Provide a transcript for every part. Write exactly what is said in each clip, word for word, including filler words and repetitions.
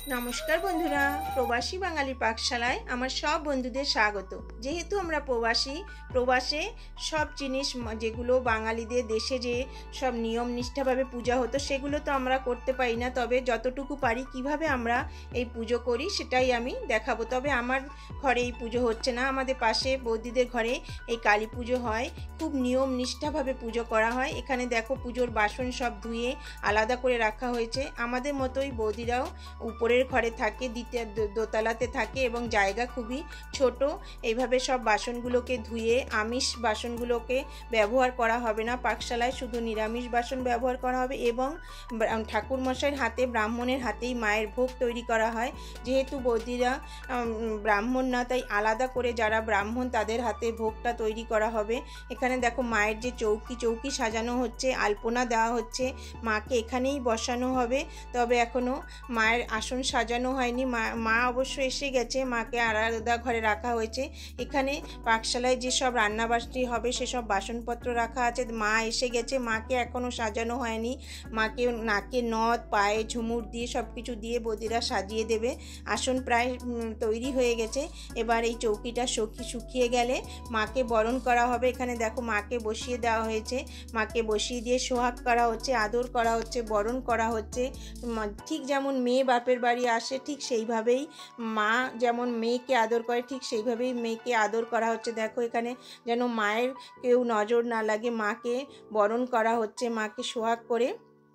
नमस्कार बंधुरा प्रवासी बांगाली पाकशालाय आमार सब बंधुदेर स्वागत। जेहेतु आमरा प्रवासी प्रवासे सब जिनिस जेगुलो बांगालीदेर देशे जे सब नियम निष्ठाभावे पूजा हतो सेगुलो तो आमरा करते पारि ना, तबे जतटुकु पारि किभाबे आमरा एई पुजो करी सेटाई आमि देखाबो। तबे आमार घरे एई पुजो हच्छे ना, आमादेर पाशे बौदिदेर घरे एई काली पुजो हय, खूब नियम निष्ठाभावे पुजो करा हय। एखाने देखो पुजोर बासन सब धुए आलादा करे राखा हयेछे। आमादेर मतोई बौदिराओ उपरे घरे थाके, द्वितीय दोतलाते थाके एबं जायगा खूबই ছোট। এইভাবে সব বাসনগুলোকে ধুয়ে আমিষ বাসনগুলোকে ব্যবহার করা হবে না, পাকশালায় শুধু নিরামিষ বাসন ব্যবহার করা হবে এবং ঠাকুর মশাইয়ের হাতে ব্রাহ্মণের হাতেই মায়ের ভোগ তৈরি করা হয়। যেহেতু বৌদিরা ব্রাহ্মণ না, তাই আলাদা করে যারা ব্রাহ্মণ তাদের হাতে ভোগটা তৈরি করা হবে। এখানে দেখো মায়ের যে চৌকি চৌকি সাজানো হচ্ছে, আলপনা দেওয়া হচ্ছে, মাকে এখানেই বসানো হবে। তবে এখনো মায়ের আসন সাজানো হয়নি, মা মা অবশ্য এসে গেছে, মাকে আলাদা ঘরে রাখা হয়েছে। এখানে পাকশালায় যে সব রান্নাবাসটি হবে সেসব বাসনপত্র রাখা আছে, মা এসে গেছে, মাকে এখনও সাজানো হয়নি। মাকে নাকে নথ পায়ে ঝুমুর দিয়ে সব কিছু দিয়ে বৌদিরা সাজিয়ে দেবে। আসন প্রায় তৈরি হয়ে গেছে। এবার এই চৌকিটা শুকি শুকিয়ে গেলে মাকে বরণ করা হবে। এখানে দেখো মাকে বসিয়ে দেওয়া হয়েছে, মাকে বসিয়ে দিয়ে সোহাগ করা হচ্ছে, আদর করা হচ্ছে, বরণ করা হচ্ছে। ঠিক যেমন মেয়ে বাপের বাড়ি আসে ঠিক সেইভাবেই মা যেমন মেয়েকে আদর করে ঠিক সেইভাবেই মেয়েকে আদর করা হচ্ছে। দেখো এখানে যেন মায়ের কেউ নজর না লাগে, মাকে বরণ করা হচ্ছে, মাকে সোহাগ করে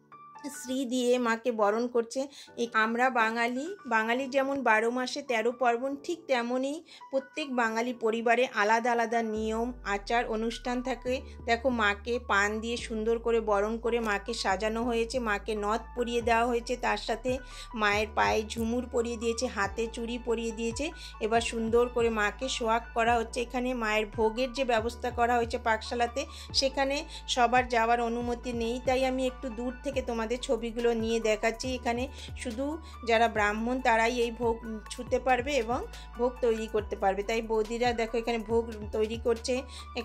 শ্রী দিয়ে মাকে বরণ করছে। আমরা বাঙালি বাঙালি যেমন বারো মাসে তেরো পার্বণ, ঠিক তেমনই প্রত্যেক বাঙালি পরিবারে আলাদা আলাদা নিয়ম আচার অনুষ্ঠান থাকে। দেখো মাকে পান দিয়ে সুন্দর করে বরণ করে মাকে সাজানো হয়েছে, মাকে নথ পরিয়ে দেওয়া হয়েছে, তার সাথে মায়ের পায়ে ঝুমুর পরিয়ে দিয়েছে, হাতে চুড়ি পরিয়ে দিয়েছে। এবার সুন্দর করে মাকে সোহাগ করা হচ্ছে। এখানে মায়ের ভোগের যে ব্যবস্থা করা হয়েছে পাকশালাতে, সেখানে সবার যাওয়ার অনুমতি নেই, তাই আমি একটু দূর থেকে তোমাদের ছবিগুলো নিয়ে দেখাচ্ছি। এখানে শুধু যারা ব্রাহ্মণ তারাই এই ভোগ ছুঁতে পারবে এবং ভোগ তৈরি করতে পারবে। তাই বৌদিরা দেখো এখানে ভোগ তৈরি করছে।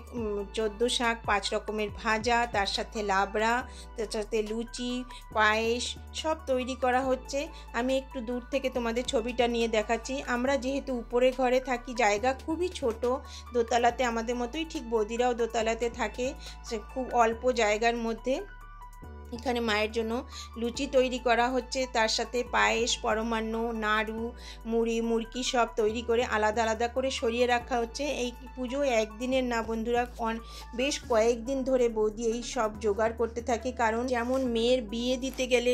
চোদ্দো শাক, পাঁচ রকমের ভাজা, তার সাথে লাবড়া, তার সাথে লুচি, পায়েস সব তৈরি করা হচ্ছে। আমি একটু দূর থেকে তোমাদের ছবিটা নিয়ে দেখাচ্ছি। আমরা যেহেতু উপরে ঘরে থাকি, জায়গা খুবই ছোট, দোতলাতে আমাদের মতোই ঠিক বৌদিরাও দোতলাতে থাকে, সে খুব অল্প জায়গার মধ্যে। এখানে মায়ের জন্য লুচি তৈরি করা হচ্ছে, তার সাথে পায়েস, পরমান্ন, নাড়ু, মুড়ি, মুড়কি সব তৈরি করে আলাদা আলাদা করে সরিয়ে রাখা হচ্ছে। এই পুজো একদিনের না বন্ধুরা, বেশ কয়েকদিন ধরে বৌদি এই সব জোগাড় করতে থাকে। কারণ যেমন মেয়ের বিয়ে দিতে গেলে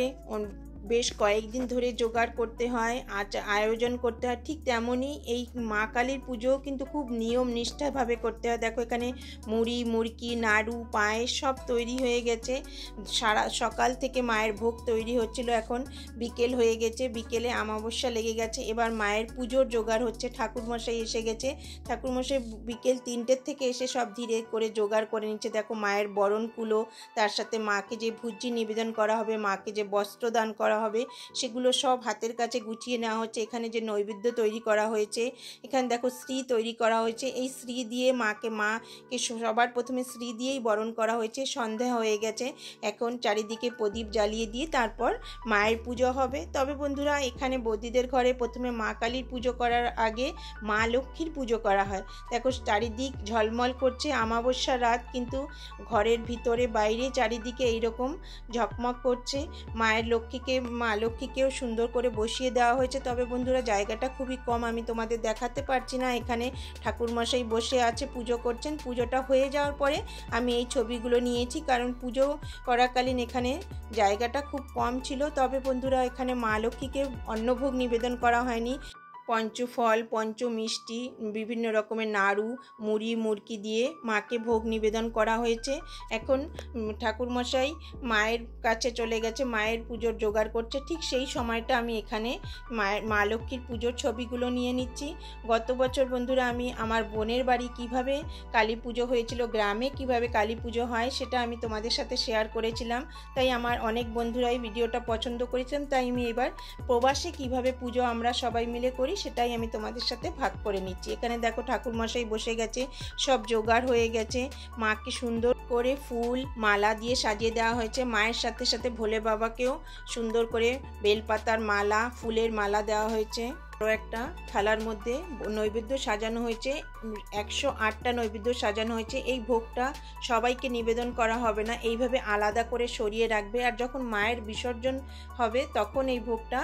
বেশ কয়েকদিন ধরে জোগাড় করতে হয়, আয়োজন করতে হয়, ঠিক তেমনই এই মা কালীর পুজোও কিন্তু খুব নিয়ম নিষ্ঠাভাবে করতে হয়। দেখো এখানে মুড়ি, মুড়কি, নাড়ু, পায়েস সব তৈরি হয়ে গেছে। সারা সকাল থেকে মায়ের ভোগ তৈরি হচ্ছিল, এখন বিকেল হয়ে গেছে, বিকেলে অমাবস্যা লেগে গেছে। এবার মায়ের পুজোর জোগাড় হচ্ছে। ঠাকুরমশাই এসে গেছে, ঠাকুরমশাই বিকেল তিনটের থেকে এসে সব ধীরে করে জোগাড় করে নিচ্ছে। দেখো মায়ের বরণকুলো, তার সাথে মাকে যে ভুজি নিবেদন করা হবে, মাকে যে বস্ত্রদান করা হবে, সেগুলো সব হাতের কাছে গুছিয়ে নেওয়া হচ্ছে। এখানে যে নৈবেদ্য তৈরি করা হয়েছে, এখানে দেখো শ্রী তৈরি করা হয়েছে। এই শ্রী দিয়ে মাকে মাকে সবার প্রথমে শ্রী দিয়েই বরণ করা হয়েছে। সন্ধ্যা হয়ে গেছে, এখন চারিদিকে প্রদীপ জ্বালিয়ে দিয়ে তারপর মায়ের পুজো হবে। তবে বন্ধুরা এখানে বৌদিদের ঘরে প্রথমে মা কালীর পুজো করার আগে মা লক্ষ্মীর পুজো করা হয়। দেখো চারিদিক ঝলমল করছে, অমাবস্যার রাত, কিন্তু ঘরের ভিতরে বাইরে চারিদিকে এইরকম ঝকমক করছে। মায়ের লক্ষ্মীকে মা লক্ষ্মীকেও সুন্দর করে বসিয়ে দেওয়া হয়েছে। তবে বন্ধুরা জায়গাটা খুবই কম, আমি তোমাদের দেখাতে পারছি না। এখানে ঠাকুরমশাই বসে আছে, পুজো করছেন। পুজোটা হয়ে যাওয়ার পরে আমি এই ছবিগুলো নিয়েছি, কারণ পুজো করাকালীন এখানে জায়গাটা খুব কম ছিল। তবে বন্ধুরা এখানে মা লক্ষ্মীকে অন্নভোগ নিবেদন করা হয়নি। পঞ্চফল, পঞ্চ মিষ্টি, বিভিন্ন রকমের নাড়ু, মুড়ি, মুড়কি দিয়ে মাকে ভোগ নিবেদন করা হয়েছে। এখন ঠাকুরমশাই মায়ের কাছে চলে গেছে, মায়ের পুজোর জোগাড় করছে। ঠিক সেই সময়টা আমি এখানে মায়ের মা লক্ষ্মীর পুজোর ছবিগুলো নিয়ে নিচ্ছি। গত বছর বন্ধুরা আমি আমার বোনের বাড়ি কিভাবে কালী পুজো হয়েছিল, গ্রামে কিভাবে কালী পুজো হয়, সেটা আমি তোমাদের সাথে শেয়ার করেছিলাম। তাই আমার অনেক বন্ধুরাই ভিডিওটা পছন্দ করেছিলেন। তাই আমি এবার প্রবাসে কিভাবে পুজো আমরা সবাই মিলে করি সেটাই আমি তোমাদের সাথে ভাগ করে নিচ্ছি। এখানে দেখো ঠাকুরমশাই বসে গেছে, সব জোগাড় হয়ে গেছে। মাকে সুন্দর করে ফুল মালা দিয়ে সাজিয়ে দেওয়া হয়েছে। মায়ের সাথে সাথে ভোলে বাবাকেও সুন্দর করে বেলপাতার মালা, ফুলের মালা দেওয়া হয়েছে। আরও একটা থালার মধ্যে নৈবেদ্য সাজানো হয়েছে, একশো আটটা নৈবেদ্য সাজানো হয়েছে। এই ভোগটা সবাইকে নিবেদন করা হবে না, এইভাবে আলাদা করে সরিয়ে রাখবে। আর যখন মায়ের বিসর্জন হবে তখন এই ভোগটা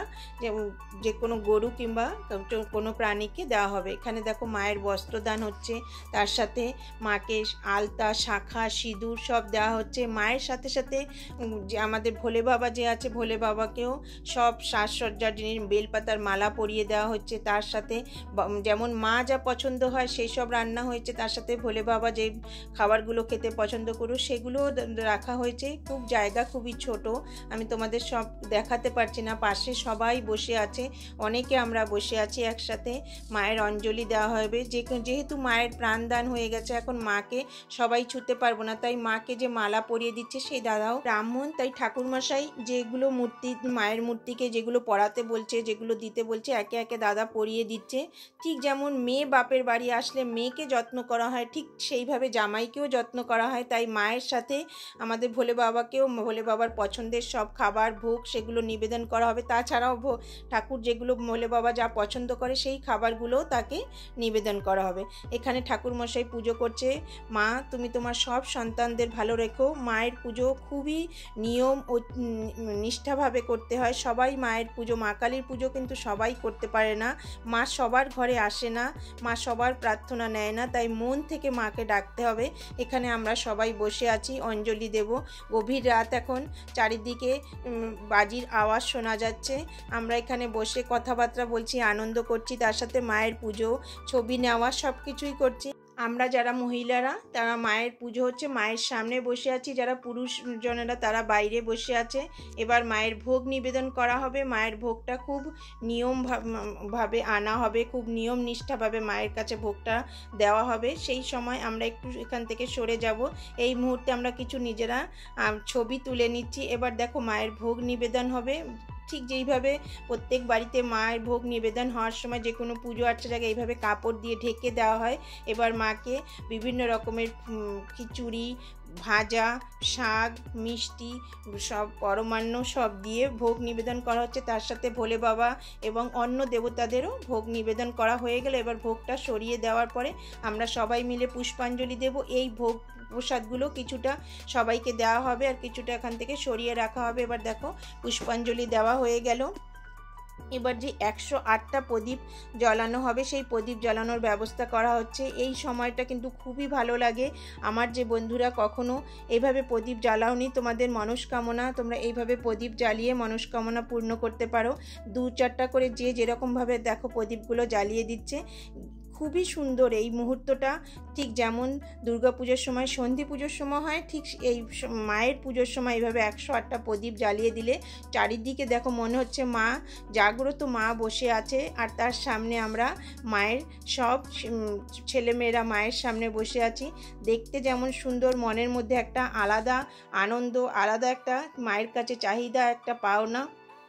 যে কোনো গরু কিংবা কোনো প্রাণীকে দেওয়া হবে। এখানে দেখো মায়ের বস্ত্রদান হচ্ছে, তার সাথে মাকে আলতা, শাঁখা, সিঁদুর সব দেওয়া হচ্ছে। মায়ের সাথে সাথে যে আমাদের ভোলে বাবা যে আছে, ভোলে বাবাকেও সব সাজসজ্জার জিনিস, বেলপাতার মালা পরিয়ে দেওয়া হচ্ছে। তার সাথে যেমন মা যা পছন্দ হয় সেই সব রান্না হয়েছে, তার সাথে ভোলে বাবা যে খাবারগুলো খেতে পছন্দ করো সেগুলো রাখা হয়েছে। খুব জায়গা খুবই ছোট, আমি তোমাদের সব দেখাতে পারছি না। পাশে সবাই বসে আছে, অনেকে আমরা বসে আছি একসাথে। মায়ের অঞ্জলি দেওয়া হবে। যে যেহেতু মায়ের প্রাণদান হয়ে গেছে, এখন মাকে সবাই ছুতে পারবো না, তাই মাকে যে মালা পরিয়ে দিচ্ছে সেই দাদাও ব্রাহ্মণ, তাই ঠাকুরমশাই যেগুলো মূর্তি, মায়ের মূর্তিকে যেগুলো পরাতে বলছে, যেগুলো দিতে বলছে, একে একে দাদা পরিয়ে দিচ্ছে। ঠিক যেমন মেয়ে বাপের বাড়ি আসলে মেয়েকে যত্ন করা হয়, ঠিক সেইভাবে জামাইকেও যত্ন করা হয়। তাই মায়ের সাথে আমাদের ভোলে বাবাকেও ভোলে বাবার পছন্দের সব খাবার, ভোগ সেগুলো নিবেদন করা হবে। তাছাড়াও ঠাকুর যেগুলো ভোলে বাবা যা পছন্দ করে সেই খাবারগুলোও তাকে নিবেদন করা হবে। এখানে ঠাকুরমশাই পুজো করছে। মা, তুমি তোমার সব সন্তানদের ভালো রেখো। মায়ের পুজো খুবই নিয়ম ও নিষ্ঠাভাবে করতে হয়। সবাই মায়ের পুজো, মা কালীর পুজো কিন্তু সবাই করতে পারে না। মা সবার ঘরে আসে না, মা সবার প্রার্থনা নেয় না, তাই মন থেকে মাকে ডাকতে হবে। এখানে আমরা সবাই বসে আছি, অঞ্জলি দেব। গভীর রাত এখন, চারিদিকে বাজির আওয়াজ শোনা যাচ্ছে। আমরা এখানে বসে কথাবার্তা বলছি, আনন্দ করছি, তার সাথে মায়ের পুজো, ছবি নেওয়া, সব কিছুই করছি। আমরা যারা মহিলারা তারা মায়ের পুজো হচ্ছে, মায়ের সামনে বসে আছি। যারা পুরুষজনেরা তারা বাইরে বসে আছে। এবার মায়ের ভোগ নিবেদন করা হবে। মায়ের ভোগটা খুব নিয়ম ভাবে আনা হবে, খুব নিয়ম নিষ্ঠাভাবে মায়ের কাছে ভোগটা দেওয়া হবে। সেই সময় আমরা একটু এখান থেকে সরে যাব। এই মুহূর্তে আমরা কিছু নিজেরা ছবি তুলে নিচ্ছি। এবার দেখো মায়ের ভোগ নিবেদন হবে। ঠিক যেইভাবে প্রত্যেক বাড়িতে মায়ের ভোগ নিবেদন হওয়ার সময় যে কোনো পুজো আর্চাটাকে এইভাবে কাপড় দিয়ে ঢেকে দেওয়া হয়। এবার মাকে বিভিন্ন রকমের খিচুড়ি, ভাজা, শাক, মিষ্টি, সব পরমান্ন সব দিয়ে ভোগ নিবেদন করা হচ্ছে। তার সাথে ভোলে বাবা এবং অন্য দেবতাদেরও ভোগ নিবেদন করা হয়ে গেলে এবার ভোগটা সরিয়ে দেওয়ার পরে আমরা সবাই মিলে পুষ্পাঞ্জলি দেব। এই ভোগ প্রসাদগুলো কিছুটা সবাইকে দেওয়া হবে আর কিছুটা এখান থেকে সরিয়ে রাখা হবে। এবার দেখো পুষ্পাঞ্জলি দেওয়া হয়ে গেল। এবার যে একশো আটটা প্রদীপ জ্বালানো হবে সেই প্রদীপ জ্বালানোর ব্যবস্থা করা হচ্ছে। এই সময়টা কিন্তু খুবই ভালো লাগে। আমার যে বন্ধুরা কখনো এইভাবে প্রদীপ জ্বালাওনি, তোমাদের মনস্কামনা তোমরা এইভাবে প্রদীপ জ্বালিয়ে মনস্কামনা পূর্ণ করতে পারো। দু চারটা করে যে যেরকমভাবে দেখো প্রদীপগুলো জ্বালিয়ে দিচ্ছে। খুবই সুন্দর এই মুহূর্তটা। ঠিক যেমন দুর্গা পুজোর সময়, সন্ধি পুজোর সময় হয়, ঠিক এই মায়ের পুজোর সময় এইভাবে একশো আটটা প্রদীপ জ্বালিয়ে দিলে চারিদিকে দেখো মনে হচ্ছে মা জাগ্রত, মা বসে আছে। আর তার সামনে আমরা মায়ের সব ছেলেমেয়েরা মায়ের সামনে বসে আছি। দেখতে যেমন সুন্দর, মনের মধ্যে একটা আলাদা আনন্দ, আলাদা একটা মায়ের কাছে চাহিদা, একটা পাওনা।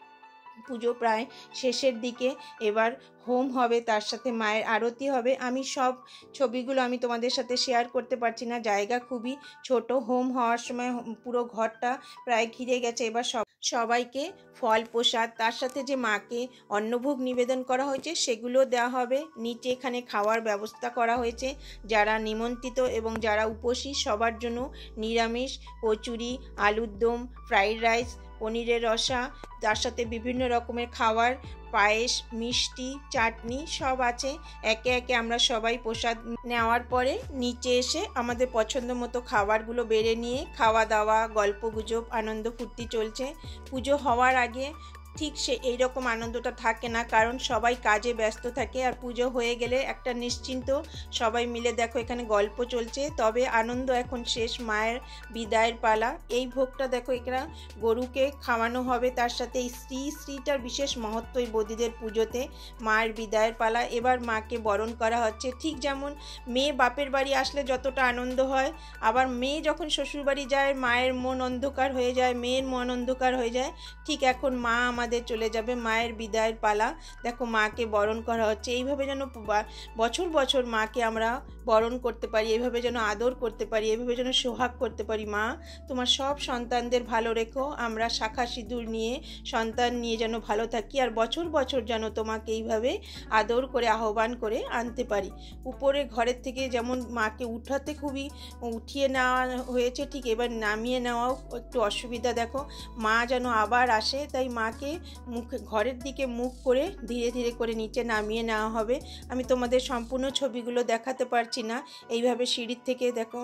পুজো প্রায় শেষের দিকে, এবার হোম হবে, তার সাথে মায়ের আরতি হবে। আমি সব ছবিগুলো আমি তোমাদের সাথে শেয়ার করতে পারছি না, জায়গা খুবই ছোট। হোম হওয়ার সময় পুরো ঘরটা প্রায় ঘিরে গেছে। এবার সব সবাইকে ফল প্রসাদ, তার সাথে যে মাকে অন্নভোগ নিবেদন করা হয়েছে সেগুলো দেওয়া হবে। নিচে এখানে খাওয়ার ব্যবস্থা করা হয়েছে। যারা নিমন্ত্রিত এবং যারা উপসী সবার জন্য নিরামিষ, কচুরি, আলুর দম, ফ্রাইড রাইস, পনিরের রসা, তার সাথে বিভিন্ন রকমের খাবার, পায়েস, মিষ্টি, চাটনি সব আছে। একে একে আমরা সবাই প্রসাদ নেওয়ার পরে নিচে এসে আমাদের পছন্দ মতো খাবারগুলো বেড়ে নিয়ে খাওয়া দাওয়া, গল্পগুজব, আনন্দ ফুর্তি চলছে। পুজো হওয়ার আগে ঠিক সে এইরকম আনন্দটা থাকে না, কারণ সবাই কাজে ব্যস্ত থাকে। আর পুজো হয়ে গেলে একটা নিশ্চিন্ত সবাই মিলে দেখো এখানে গল্প চলছে। তবে আনন্দ এখন শেষ, মায়ের বিদায়ের পালা। এই ভোগটা দেখো এখানে গরুকে খাওয়ানো হবে, তার সাথে এই শ্রী শ্রীটার বিশেষ মহত্ব এই বৌদিদের পুজোতে। মায়ের বিদায়ের পালা, এবার মাকে বরণ করা হচ্ছে। ঠিক যেমন মেয়ে বাপের বাড়ি আসলে যতটা আনন্দ হয়, আবার মেয়ে যখন শ্বশুর বাড়ি যায় মায়ের মন অন্ধকার হয়ে যায়, মেয়ের মন অন্ধকার হয়ে যায়। ঠিক এখন মা আমাদের চলে যাবে মায়ের বিদায়ের পালা। দেখো মাকে বরণ করা হচ্ছে, এইভাবে যেন বছর বছর মাকে আমরা বরণ করতে পারি, এইভাবে যেন আদর করতে পারি, এইভাবে যেন সোহাগ করতে পারি। মা তোমার সব সন্তানদের ভালো রেখো, আমরা শাখা সিঁদুর নিয়ে সন্তান নিয়ে যেন ভালো থাকি, আর বছর বছর যেন তোমাকে এইভাবে আদর করে আহ্বান করে আনতে পারি। উপরে ঘরের থেকে যেমন মাকে উঠাতে খুবই উঠিয়ে নেওয়া হয়েছে, ঠিক এবার নামিয়ে নেওয়াও একটু অসুবিধা। দেখো মা যেন আবার আসে, তাই মাকে মুখে ঘরের দিকে মুখ করে ধীরে ধীরে করে নিচে নামিয়ে নেওয়া হবে। আমি তোমাদের সম্পূর্ণ ছবিগুলো দেখাতে পারছি না, এইভাবে সিঁড়ির থেকে দেখো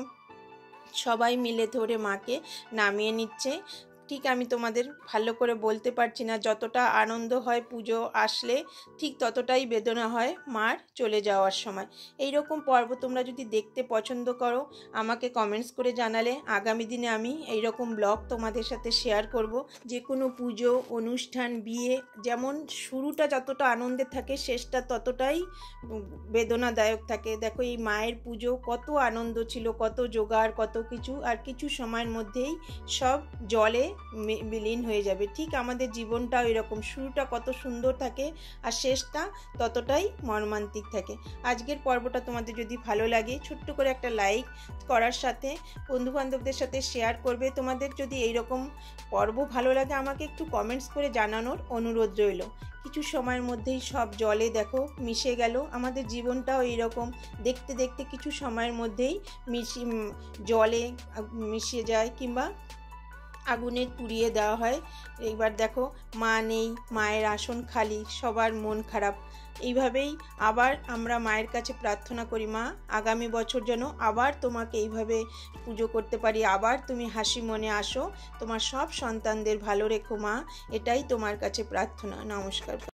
সবাই মিলে ধরে মাকে নামিয়ে নিচ্ছে। ঠিক আমি তোমাদের ভালো করে বলতে পারছি না, যতটা আনন্দ হয় পুজো আসলে ঠিক ততটাই বেদনা হয় মার চলে যাওয়ার সময়। এই রকম পর্ব তোমরা যদি দেখতে পছন্দ করো আমাকে কমেন্টস করে জানালে আগামী দিনে আমি এই রকম ব্লগ তোমাদের সাথে শেয়ার করব। যে কোনো পুজো অনুষ্ঠান বিয়ে যেমন শুরুটা যতটা আনন্দের থাকে শেষটা ততটাই বেদনাদায়ক থাকে। দেখো এই মায়ের পুজো কত আনন্দ ছিল, কত জোগাড়, কত কিছু, আর কিছু সময়ের মধ্যেই সব জলে বিলীন হয়ে যাবে। ঠিক আমাদের জীবনটাও এরকম, শুরুটা কত সুন্দর থাকে আর শেষটা ততটাই মর্মান্তিক থাকে। আজকের পর্বটা তোমাদের যদি ভালো লাগে ছোট্ট করে একটা লাইক করার সাথে বন্ধুবান্ধবদের সাথে শেয়ার করবে। তোমাদের যদি এইরকম পর্ব ভালো লাগে আমাকে একটু কমেন্টস করে জানানোর অনুরোধ রইল। কিছু সময়ের মধ্যেই সব জলে দেখো মিশে গেল, আমাদের জীবনটাও এইরকম, দেখতে দেখতে কিছু সময়ের মধ্যেই মিশি জলে মিশে যায় কিংবা আগুনে পুড়িয়ে দেওয়া হয়। এইবার দেখো মা নেই, মায়ের আসন খালি, সবার মন খারাপ। এইভাবেই আবার আমরা মায়ের কাছে প্রার্থনা করি, মা আগামী বছর যেন আবার তোমাকে এইভাবে পুজো করতে পারি, আবার তুমি হাসি মনে আসো, তোমার সব সন্তানদের ভালো রেখো মা, এটাই তোমার কাছে প্রার্থনা। নমস্কার।